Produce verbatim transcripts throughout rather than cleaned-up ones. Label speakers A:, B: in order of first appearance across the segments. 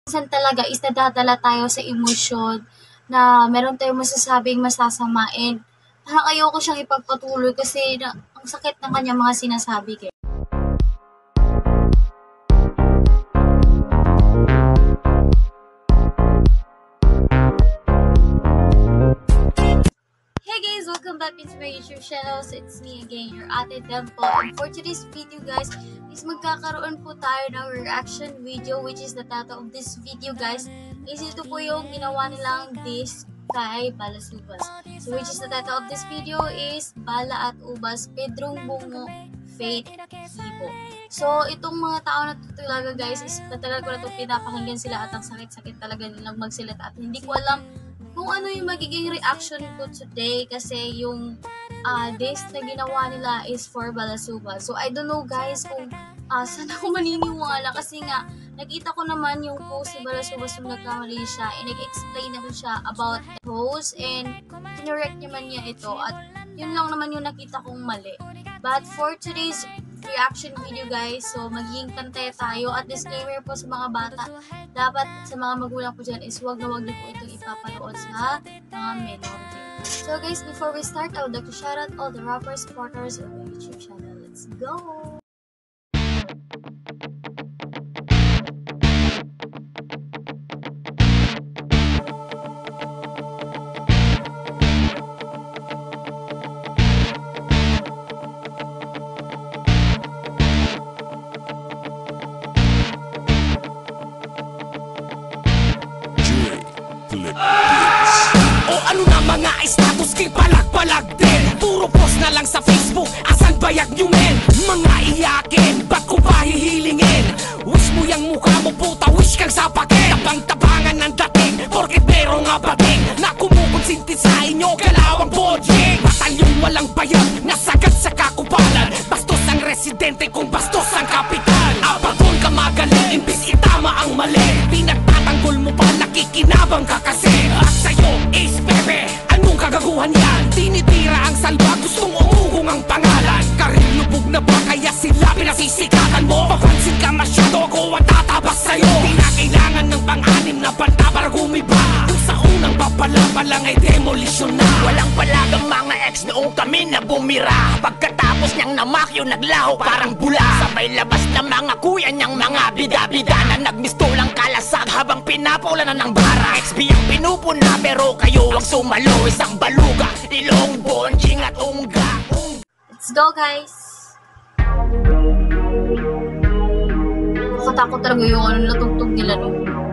A: Minsan talaga is nadadala tayo sa emosyon na meron tayong masasabing masasama and parang ayoko siyang ipagpatuloy kasi na, ang sakit ng kanyang mga sinasabi. Kaya. Hey guys! Welcome back into my YouTube channel. So it's me again, your Ate Dempo. And for today's video guys, is magkakaroon po tayo ng reaction video, which is the title of this video guys is ito po yung ginawa nilang disc kay Balasubas. So which is the title of this video is Bala at Ubas, Pedrong Bungo, Faith Hibo. So itong mga tao na talaga guys is matagal ko na itong pinapakinggan sila at ang sakit-sakit talaga nilang magsalita at hindi ko alam kung ano yung magiging reaction ko today kasi yung uh, disc na ginawa nila is for Balasubas. So I don't know guys kung uh, saan ako maniniwala kasi nga nakita ko naman yung post ni Balasubas nung nagkamali siya and nag-explain na siya about the post and kinurect naman niya ito at yun lang naman yung nakita kong mali. But for today's reaction video guys, so magiging pantay tayo at disclaimer po sa mga bata, dapat sa mga magulang po dyan is wag na wag niyo po itong ipapanood sa mga menor. So guys, before we start, I would like to shout out all the rapper supporters of my YouTube channel. Let's go!
B: O ano na mga status kay palag-palag din. Puro post na lang sa Facebook, asan bayag nyo men? Mga iyakin, ba't ko pa hihilingin? Wish mo yung mukha mo puta, wish kang sapakin. Tabang-tabangan ng dating, porkit merong abating na kumukonsinti sa inyo, kalawang bodjing. Batalyong walang bayag, nasagad sa kakupalan. Bastos ang residente kung bastos ang kapital. Abagon ka magaling, imbis itama ang mali. Pinagtatanggol mo pa, nakikinabang ka kasi. At sa'yo is bebe, anong kagaguhan yan? Tinitira ang salba, gustong umugong ang pangalan. Karil lubog na ba kaya sila pinasisikatan mo? Papansin ka masyado, ako ang tatabas sa'yo. Di na kailangan ng pang-anim na banta para gumiba. Kung sa unang papala pa lang ay demolisyon na. Walang palagang mga ex noong kami na bumira. Pagkatapos niyang namakyo naglaho parang bula. Sabay labas na mga kuya niyang mga bida-bida na nagmistulang kalasag habang pinapaulan na ng bara. X B ang pinupuna pero kayo ang sumalo. Isang baluga, ilong, bonjing at ungga.
A: Let's go guys! Nakatakot talaga yung ano natugtog nila no.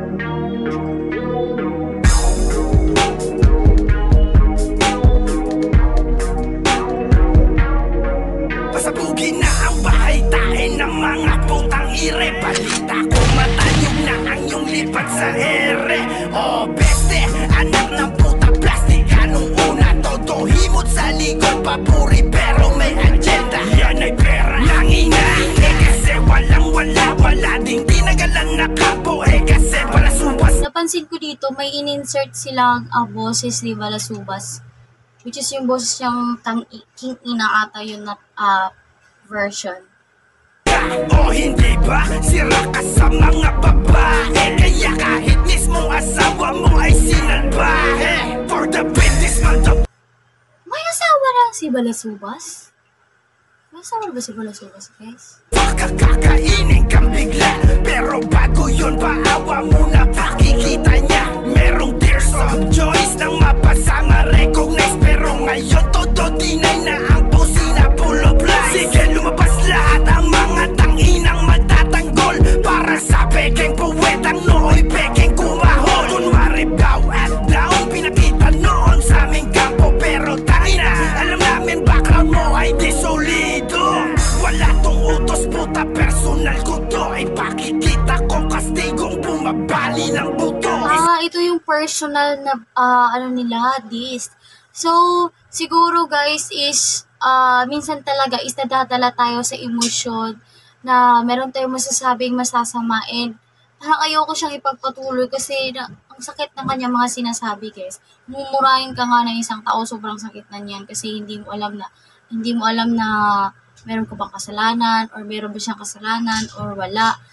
B: Pasabugin na ang bahay tae ng mga putang ire. Balita ko matayog na ang iyong lipat sa ere. O beste, anak ng puta plastic. Anong una, todo himot sa likod papuri pero may agenda. Yan ay pera, nangina. Eh kasi walang wala, wala ding tinagalan na kapo. Eh kasi Balasubas.
A: Napansin ko dito may in-insert silang uh, boses ni Balasubas, which is yung boses niyang tang King Ina ata yun na uh, version.
B: O hindi ba, sira ka sa mga babae. Kaya kahit mismong asawa mo ay sinalbahe. For the business month of...
A: May asawa na si Balasubas? May asawa na ba si Balasubas guys?
B: Kakakainin kang bigla. Pero bago yun, paawa muna pakikita niya. Merong tears of joys nang mapasama recognize. Pero ngayon todo dinay na ang pusina full of lies. Sige lumabas lahat ang mga tanginang matatanggol. Para sa peking puwetang nooy peking kumahol. Kunwari daw at down, pinakita noon sa aming kampo. Pero tangina, alam namin background mo ay disolido. Wala tong utos puta, personal ko to. Ipakikita ko kastigong bumabali ng buto.
A: Ah, ito yung personal na uh, ano nila, disc. So, siguro guys is uh, minsan talaga is nadadala tayo sa emosyon na meron tayong masasabing masasama and parang ayoko siyang ipagpatuloy kasi na, ang sakit ng kanyang mga sinasabi guys. Mumurahin ka nga ng isang tao, sobrang sakit na niyan kasi hindi mo alam na hindi mo alam na meron ka bang kasalanan or meron ba siyang kasalanan or wala.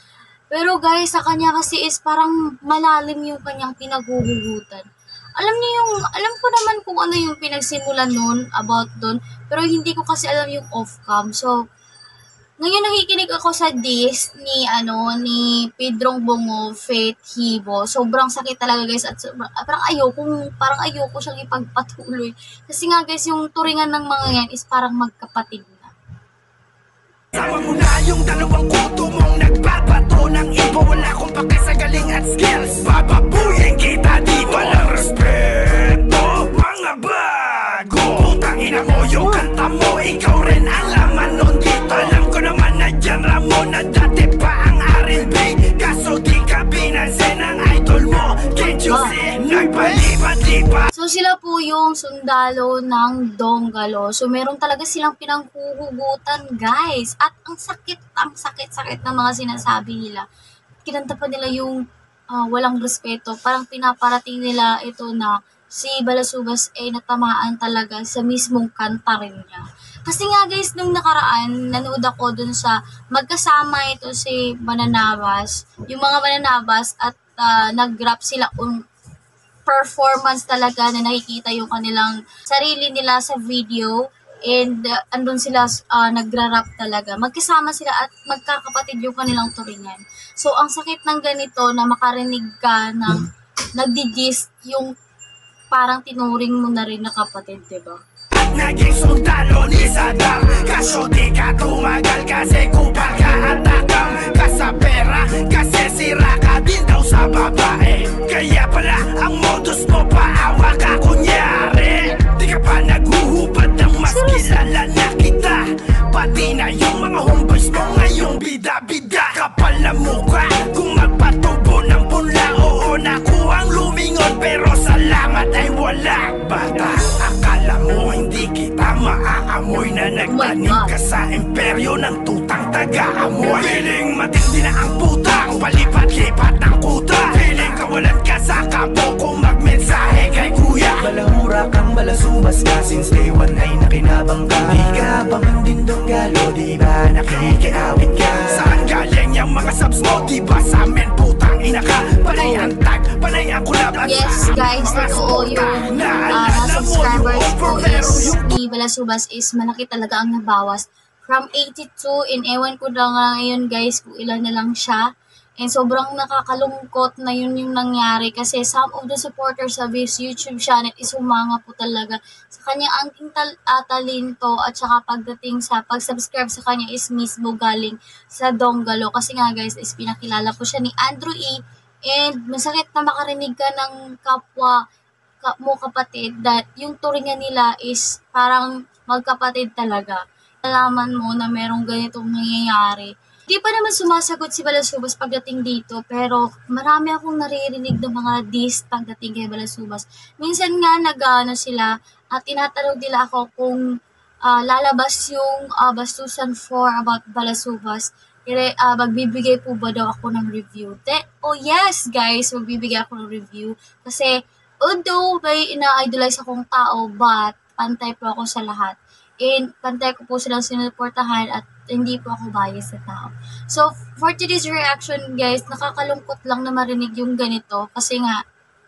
A: Pero guys, sa kanya kasi is parang malalim yung kanyang pinaghuhugutan. Alam niyo yung, alam ko naman kung ano yung pinagsimulan nun, about dun, pero hindi ko kasi alam yung off-cam. So, ngayon nakikinig ako sa dis ni ano ni Pedrong Bungo, Faith Hibo. Sobrang sakit talaga guys at sobrang, parang ayoko parang ayoko siyang ipagpatuloy. Kasi nga guys, yung turingan ng mga yan is parang magkapatid na.
B: Sama mo na yung dalawang kuto mong nagbabato ng iba. Wala kong pake sa galing at skills. Bababuyin kita dito. Walang respeto, mga bago. Putang ina mo yung kanta mo, ikaw rin ang laman nun dito. Alam ko naman na dyan Ramon na dati pa ang R and B. Kaso di ka binansin ng idol mo. Can't you see? Nagbalipat-lipat.
A: So sila po yung sundalo ng Donggalo. So meron talaga silang pinanghuhugutan guys. At ang sakit, ang sakit-sakit ng mga sinasabi nila. Kinanta pa nila yung uh, walang respeto. Parang pinaparating nila ito na si Balasubas ay natamaan talaga sa mismong kanta rin niya. Kasi nga guys, nung nakaraan, nanood ako dun sa magkasama ito si Mananabas, yung mga Mananabas at uh, nag-rap sila on performance talaga na nakikita yung kanilang sarili nila sa video and uh, andun sila uh, nagra-rap talaga. Magkasama sila at magkakapatid yung kanilang turingan. So, ang sakit ng ganito na makarinig ka ng nagdi-diss yung parang tinuring mo na rin na kapatid, diba?
B: Naging sundalo ni Saddam. Kaso di ka tumagal kasi kupal ka at takam ka sa pera. Kasi sira ka din daw sa babae. Kaya pala ang modus mo paawa ka kunyari. Di ka pa naghuhubad ng mas kilala na kita. Pati na yung mga homeboys mo ngayong bida-bida. Kapal na mukha kung magpatubo ng punla. Oo, nakuhang lumingon pero salamat ay wala. Bata, akala mo hindi kita maaamoy na nagtanim ka sa imperyo ng tutang taga-amoy. Piling matindi na ang putang, palipat-lipat ng kuta. Piling kawalan ka sa kampo kung magmensahe kay kuya.
C: Balahura kang balasubas ka since day one ay nakinabang ka. Di ka pa man din Donggalo, di ba nakikiawit ka?
B: Saan galing yung mga subs mo? Di ba sa amin putang ina ka? Panay ang tag, panay ang kulab at
A: yes guys, totoo yung uh, subscribers ko is ni Balasubas is malaki talaga ang nabawas. From eighty-two and ewan ko na nga ngayon guys kung ilan na lang siya. And sobrang nakakalungkot na yun yung nangyari kasi some of the supporters of his YouTube channel is humanga po talaga sa kanya ang tal uh, talento at saka pagdating sa pag-subscribe sa kanya is mismo galing sa Donggalo. Kasi nga guys is pinakilala po siya ni Andrew E. And masakit na makarinig ka ng kapwa ka, mo kapatid that yung turingan nila is parang magkapatid talaga. Alaman mo na merong ganitong nangyayari. Hindi pa naman sumasagot si Balasubas pagdating dito, pero marami akong naririnig ng mga diss pagdating kay Balasubas. Minsan nga nag-ano sila at tinatanong nila ako kung uh, lalabas yung uh, Bastusan four about Balasubas. Kaya uh, magbibigay po ba daw ako ng review? De, oh yes guys, magbibigay ako ng review. Kasi although may ina-idolize akong tao, but pantay po ako sa lahat. And pantay ko po silang sinuportahan at hindi po ako bias sa tao. So, for today's reaction, guys, nakakalungkot lang na marinig yung ganito. Kasi nga,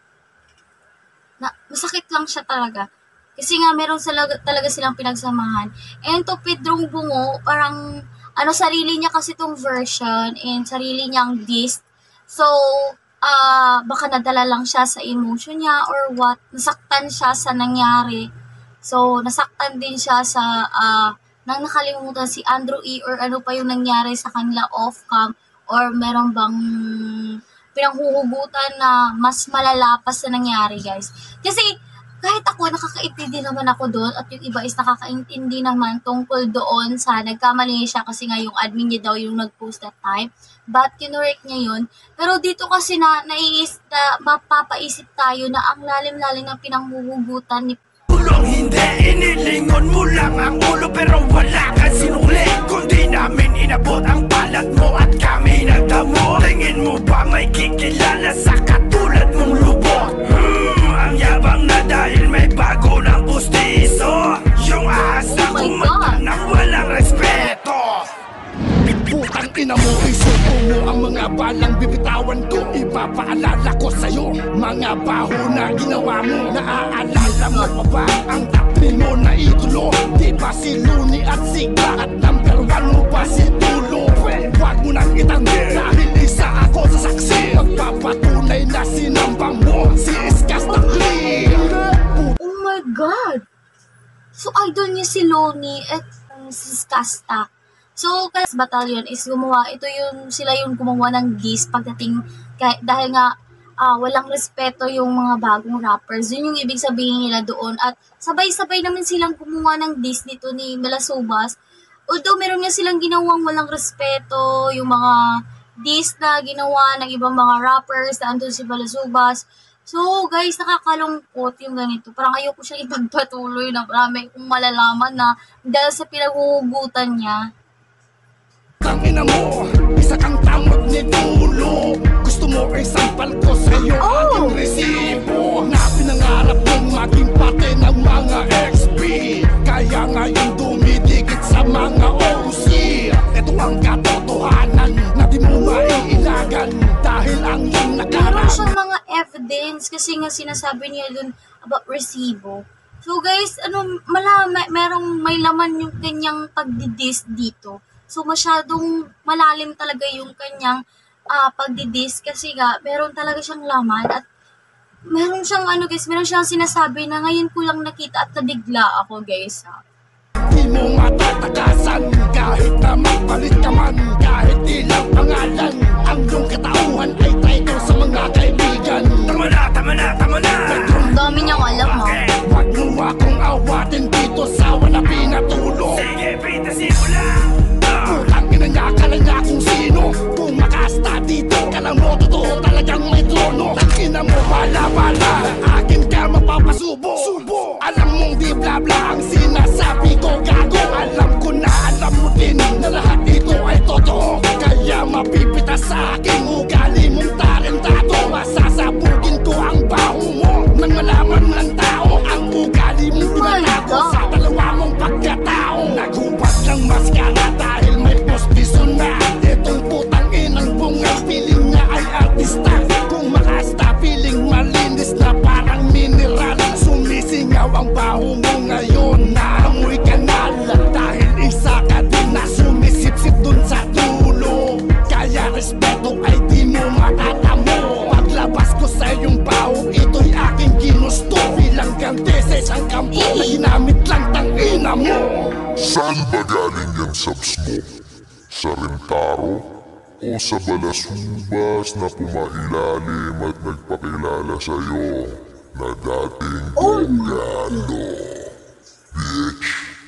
A: na, masakit lang siya talaga. Kasi nga, meron sila, talaga silang pinagsamahan. And to Pedrong Bungo, parang, ano, sarili niya kasi tong version and sarili niyang diss. So, uh, baka nadala lang siya sa emotion niya or what. Nasaktan siya sa nangyari. So, nasaktan din siya sa, uh, nang nakalimutan si Andrew E. or ano pa yung nangyari sa kanila off-cam or meron bang pinanghuhugutan na mas malalapas na nangyari, guys. Kasi kahit ako, nakakaintindi naman ako doon at yung iba is nakakaintindi naman tungkol doon sa nagkamali siya kasi nga yung admin niya daw yung nag-post that time. But kinorek niya yun. Pero dito kasi na, naiis, na mapapaisip tayo na ang lalim-lalim ng pinanghuhugutan ni
B: Ulong hindi, inilingon mo lang ang ulo pero wala kang sinukli. Kundi namin inabot ang palat mo at kami nagdamo. Tingin mo ba may kikilala sa katulad mong lubot? Hmm, ang yabang na dahil may bago ng pustiso. Yung ahas na
A: Oh my
B: kumanta
A: God.
B: ng walang respeto. Putang ina ina mo, isuko mo ang mga balang bibitawan ko. Ipapaalala ko sa'yo mga baho na ginawa mo. Naaalala mo pa ba ang tapin mo na idolo? Di ba si Luni at Sigla at number one mo ba si Tulo? Huwag mo nang itanggi dahil isa ako sa saksi. Magpapatunay na sinambang mo si Iskas Takli.
A: Oh my God! So, idol niya si Loni at um, si Skasta. So, Klas Battalion is gumawa, ito yung, sila yung gumawa ng gis pagdating, kahit, dahil nga, uh, walang respeto yung mga bagong rappers. Yun yung ibig sabihin nila doon. At sabay-sabay naman silang gumawa ng diss nito ni Melasubas. Although, meron nga silang ginawang walang respeto, yung mga diss na ginawa ng ibang mga rappers na andun si Melasubas. So, guys, nakakalungkot yung ganito. Parang ayoko siya ipagpatuloy na marami kong malalaman na dahil sa pinaghuhugutan niya.
B: Tangina mo, isa kang tamad ni Tulo. Gusto mo ay sampal ko sa'yo oh! aking resibo na pinangarap mong maging parte ng mga X P. Kaya ngayon dumidikit sa mga O C. Ito ang katotohanan na di mo maiilagan dahil ang iyong nakaraan.
A: Meron siyang mga evidence kasi nga sinasabi niya dun about resibo. So guys, ano, malama, merong may laman yung kanyang pagdidis dito. So masyadong malalim talaga yung kanyang uh, pagdidis kasi nga meron talaga siyang laman at meron siyang ano guys, meron siyang sinasabi na ngayon ko lang nakita at nabigla ako guys ha.
B: Di mo matatakasan kahit na magpalit ka man, kahit ilang pangalan, ang iyong katauhan ay title sa mga kaibigan. Tama na, tama na, tama na.
A: Ang dami niyang alam ha.
B: Huwag mo akong awatin dito sa wala pinatulog. Sige, pitasin mo lang. Putang ina niya, kala niya kung sino. Kung makasta dito, kala mo totoo talagang may trono. Tangina mo, bala-bala, akin ka mapapasubo. Subo. Alam mong di bla-bla ang sinasabi ko, gago. Alam ko na, alam mo din na lahat dito ay totoo. Kaya mapipita sa aking ugali mong tarentado. Masasabugin ko ang baho mo nang malaman ng tao ang ugali mong pinanago sa dalawa mong pagkatao. Naghubad ng maskara dahil may postiso na. Itong putang inang bungang piling niya ay artista. Kung makasta piling malinis na parang mineral. Sumisingaw ang baho mo ngayon na amoy kanal. Dahil isa ka din na sumisip-sip dun sa dulo. Kaya respeto ay di mo matatamo. Paglabas ko sa iyong baho, ito'y aking ginusto. Bilang ganti sa isang kampo na ginamit lang tangina mo.
D: Saan ba galing yan subs mo? Sa Rentaro? O sa Balasubas na pumailalim at nagpakilala sa'yo na dating Bongalo? Bitch!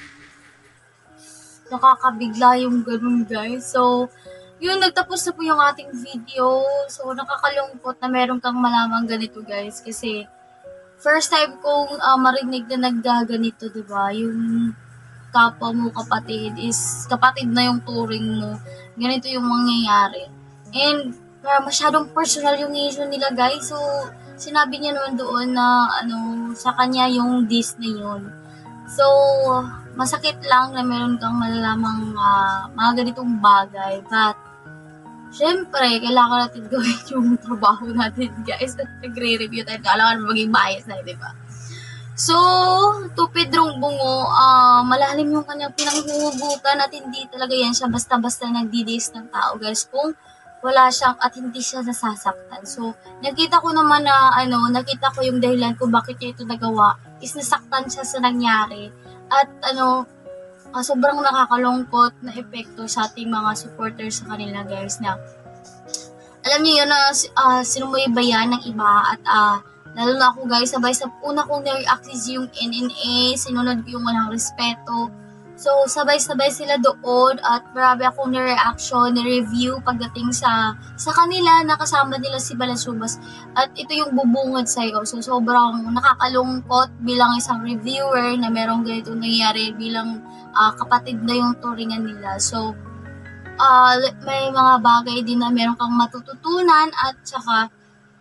A: Nakakabigla yung ganun guys. So, yun, nagtapos na po yung ating video. So, nakakalungkot na meron kang malamang ganito guys. Kasi, first time kong uh, marinig na naggaganito, diba? Yung kapwa mo kapatid is, kapatid na yung turing mo. Ganito yung mangyayari. And, uh, masyadong personal yung issue nila guys. So, sinabi niya naman doon na, ano, sa kanya yung diss na yun. So, masakit lang na meron kang malalamang uh, mga ganitong bagay. But, syempre, kailangan natin gawin yung trabaho natin, guys. At nagre-review tayo. Kailangan maging bias na, di ba? So, to Pedrong Bungo, uh, malalim yung kanyang pinanghuhugutan at hindi talaga yan siya basta-basta nagdidis ng tao, guys. Kung wala siyang at hindi siya nasasaktan. So, nakita ko naman na, ano, nakita ko yung dahilan kung bakit niya ito nagawa is nasaktan siya sa nangyari. At, ano, uh, sobrang nakakalungkot na epekto sa ating mga supporters sa kanila, guys, na alam niyo yun na uh, sinumaybayan ng iba at uh, lalo na ako guys, sabay sa una kong na-react is yung N N A, sinunod ko yung walang respeto. So, sabay-sabay sila doon at marami akong na-reaction, na-review pagdating sa sa kanila, nakasama nila si Balasubas. At ito yung bubungad sa'yo. So, sobrang nakakalungkot bilang isang reviewer na merong ganito nangyayari bilang uh, kapatid na yung turingan nila. So, uh, may mga bagay din na meron kang matututunan at saka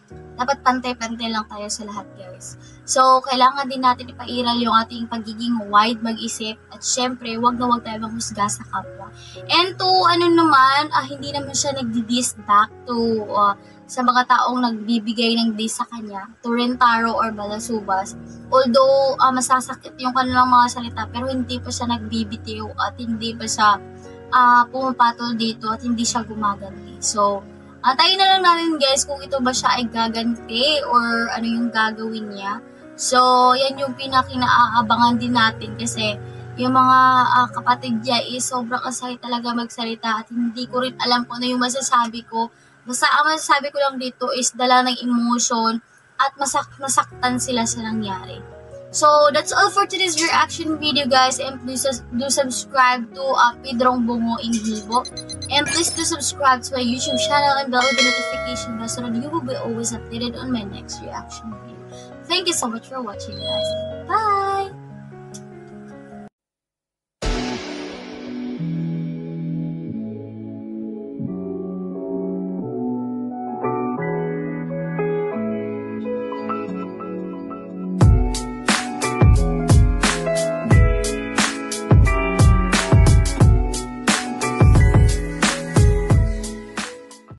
A: dapat pantay-pantay lang tayo sa lahat, guys. So, kailangan din natin ipairal yung ating pagiging wide mag-isip at syempre, wag na wag tayo manghusga sa kapwa. And to, ano naman, ah, hindi naman siya nagdi-diss back to uh, sa mga taong nagbibigay ng diss sa kanya, to Rentaro or Balasubas. Although, uh, masasakit yung kanilang mga salita, pero hindi pa siya nagbibitiw at hindi pa siya uh, pumapatol dito at hindi siya gumaganti. So, antayin na lang natin guys kung ito ba siya ay gaganti or ano yung gagawin niya. So, yan yung pinakinaabangan din natin kasi yung mga uh, kapatid niya is sobrang asay talaga magsalita at hindi ko rin alam kung ano yung masasabi ko. Basta ang masasabi ko lang dito is dala ng emotion at masak masaktan sila sa nangyari. So, that's all for today's reaction video, guys. And please do subscribe to uh, Pedrong Bungo Inhibo. And please do subscribe to my YouTube channel and bell the notification bell so that you will be always updated on my next reaction video. Thank you so much for watching, guys. Bye!